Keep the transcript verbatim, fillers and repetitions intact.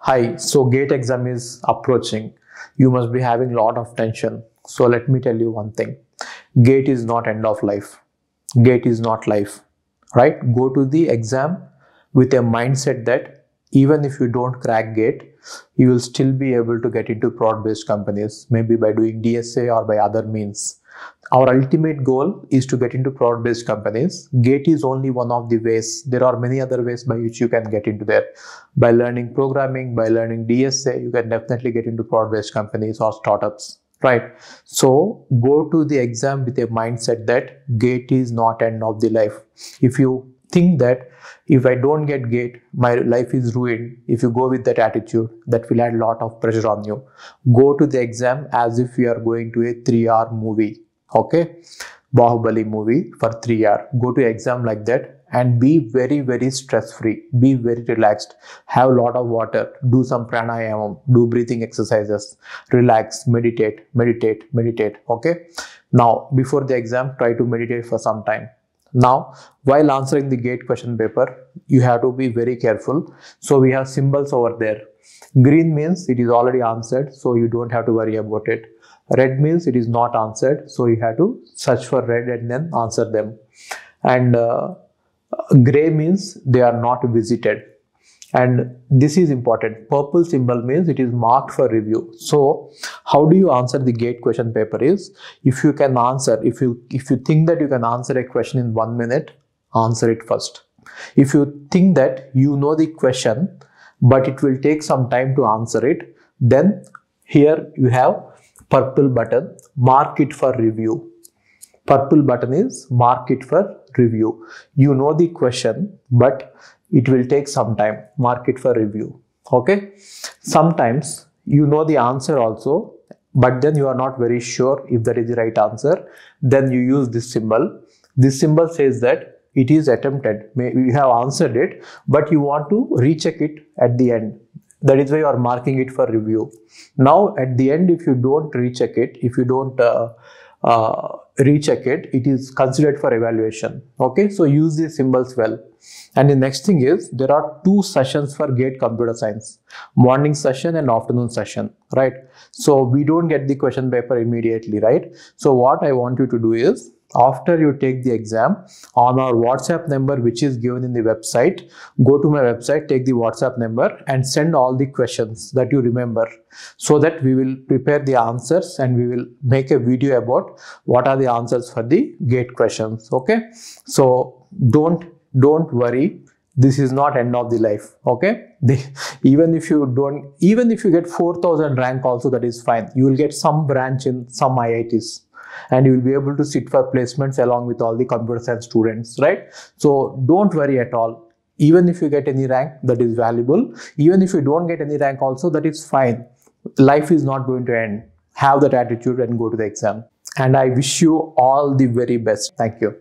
Hi, so GATE exam is approaching. You must be having a lot of tension. So let me tell you one thing. GATE is not end of life. GATE is not life, right? Go to the exam with a mindset that even if you don't crack GATE, you will still be able to get into prod-based companies, maybe by doing D S A or by other means. Our ultimate goal is to get into prod-based companies. GATE is only one of the ways. There are many other ways by which you can get into there. By learning programming, by learning D S A, you can definitely get into prod-based companies or startups, right? So go to the exam with a mindset that GATE is not end of the life. If you think that if I don't get GATE, my life is ruined, if you go with that attitude, that will add a lot of pressure on you. Go to the exam as if you are going to a three hour movie. Okay, Bahubali movie for three hours. Go to exam like that and be very, very stress free. Be very relaxed. Have a lot of water. Do some pranayama. Do breathing exercises. Relax. Meditate. Meditate. Meditate. Okay. Now, before the exam, try to meditate for some time. Now, while answering the GATE question paper, you have to be very careful. So we have symbols over there. Green means it is already answered, so you don't have to worry about it. Red means it is not answered, so you have to search for red and then answer them. And uh, gray means they are not visited. And this is important. Purple symbol means it is marked for review. So how do you answer the GATE question paper is, if you can answer, if you if you think that you can answer a question in one minute, answer it first. If you think that you know the question, but it will take some time to answer it, then here you have purple button, mark it for review. Purple button is mark it for review. You know the question, but it will take some time. Mark it for review. Okay. Sometimes you know the answer also, but then you are not very sure if that is the right answer. Then you use this symbol. This symbol says that it is attempted. You have answered it, but you want to recheck it at the end. That is why you are marking it for review. Now at the end, if you don't recheck it, if you don't uh, uh, recheck it, it is considered for evaluation. Okay, so use these symbols well. And the next thing is, there are two sessions for GATE computer science, morning session and afternoon session, right? So we don't get the question paper immediately, right? So what I want you to do is, after you take the exam, on our WhatsApp number which is given in the website, go to my website, take the WhatsApp number and send all the questions that you remember, so that we will prepare the answers and we will make a video about what are the answers for the GATE questions. Okay, so don't don't worry, this is not end of the life. Okay, the, even if you don't even if you get four thousand rank also, that is fine. You will get some branch in some I I Ts and you will be able to sit for placements along with all the computer science students, right? So don't worry at all. Even if you get any rank, that is valuable. Even if you don't get any rank also, that is fine. Life is not going to end. Have that attitude and go to the exam. And I wish you all the very best. Thank you.